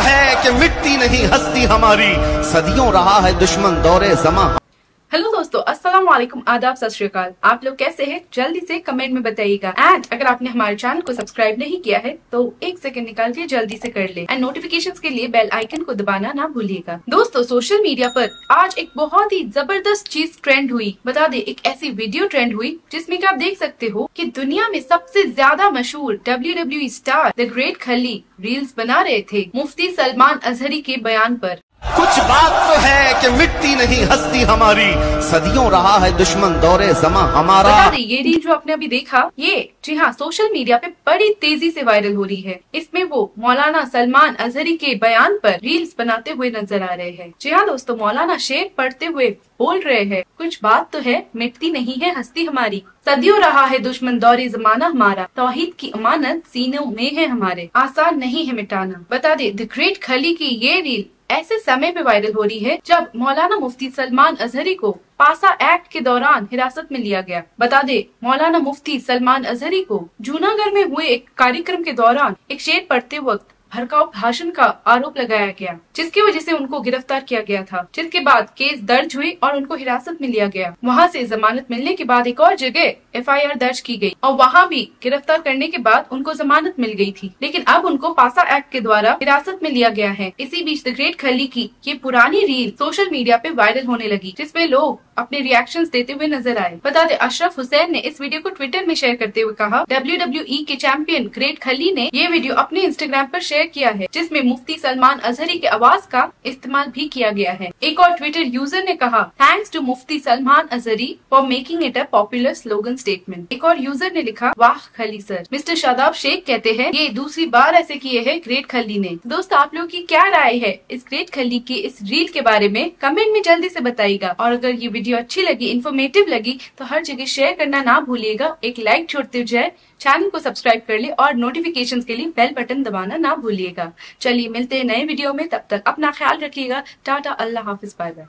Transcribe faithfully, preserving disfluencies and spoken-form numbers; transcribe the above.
है कि मिटती नहीं हस्ती हमारी, सदियों रहा है दुश्मन दौरे ज़मां। हेलो दोस्तों, अस्सलाम वालेकुम, आदाब, सत श्री अकाल। आप लोग कैसे हैं? जल्दी से कमेंट में बताइएगा। एंड अगर आपने हमारे चैनल को सब्सक्राइब नहीं किया है तो एक सेकंड निकाल के जल्दी से कर ले। एंड नोटिफिकेशंस के लिए बेल आइकन को दबाना ना भूलिएगा। दोस्तों, सोशल मीडिया पर आज एक बहुत ही जबरदस्त चीज ट्रेंड हुई। बता दे, एक ऐसी वीडियो ट्रेंड हुई जिसमें कि आप देख सकते हो कि दुनिया में सबसे ज्यादा मशहूर W W E star the great Khali reels बना रहे थे मुफ्ती सलमान अजहरी के बयान पर। कुछ बात तो है कि मिटती नहीं हस्ती हमारी, सदियों रहा है दुश्मन दौरे ज़मां हमारा। बता दे, ये रील जो आपने अभी देखा, ये जी हाँ सोशल मीडिया पे बड़ी तेजी से वायरल हो रही है। इसमें वो मौलाना सलमान अजहरी के बयान पर रील्स बनाते हुए नजर आ रहे हैं। जी हाँ दोस्तों, मौलाना शेर पढ़ते हुए बोल रहे हैं, कुछ बात तो है मिटती नहीं है हस्ती हमारी, सदियों रहा है दुश्मन दौरे जमाना हमारा, तौहीद की अमानत सीनों में है हमारे, आसान नहीं है मिटाना। बता दे, द ग्रेट खली की ये रील ऐसे समय पे वायरल हो रही है जब मौलाना मुफ्ती सलमान अजहरी को पासा एक्ट के दौरान हिरासत में लिया गया। बता दे, मौलाना मुफ्ती सलमान अजहरी को जूनागढ़ में हुए एक कार्यक्रम के दौरान एक शेर पढ़ते वक्त भड़काऊ भाषण का आरोप लगाया गया, जिसकी वजह से उनको गिरफ्तार किया गया था। जिसके बाद केस दर्ज हुई और उनको हिरासत में लिया गया। वहां से जमानत मिलने के बाद एक और जगह एफ आई आर दर्ज की गई और वहां भी गिरफ्तार करने के बाद उनको जमानत मिल गई थी, लेकिन अब उनको पासा एक्ट के द्वारा हिरासत में लिया गया है। इसी बीच द ग्रेट खली की ये पुरानी रील सोशल मीडिया पे वायरल होने लगी, जिसमें लोग अपने रिएक्शंस देते हुए नजर आए। बता दे, अशरफ हुसैन ने इस वीडियो को ट्विटर में शेयर करते हुए कहा, डब्ल्यू डब्ल्यू ई के चैंपियन ग्रेट खली ने ये वीडियो अपने इंस्टाग्राम पर शेयर किया है, जिसमें मुफ्ती सलमान अजहरी के आवाज का इस्तेमाल भी किया गया है। एक और ट्विटर यूजर ने कहा, thanks to Mufti Salman Azhari for making it a popular slogan statement. एक और यूजर ने लिखा, वाह खली सर। मिस्टर शादाब शेख कहते हैं, ये दूसरी बार ऐसे किए हैं ग्रेट खली ने। दोस्तों, आप लोगों की क्या राय है इस ग्रेट खली की इस रील के बारे में? कमेंट में जल्दी से बताइएगा। और अगर ये वीडियो अच्छी लगी, इन्फॉर्मेटिव लगी तो हर जगह शेयर करना ना भूलिएगा। एक लाइक छोड़ते जाए, चैनल को सब्सक्राइब कर ले और नोटिफिकेशंस के लिए बेल बटन दबाना ना भूलिएगा। चलिए मिलते हैं नए वीडियो में, तब तक अपना ख्याल रखिएगा। टाटा, अल्लाह हाफिज, बाय बाय।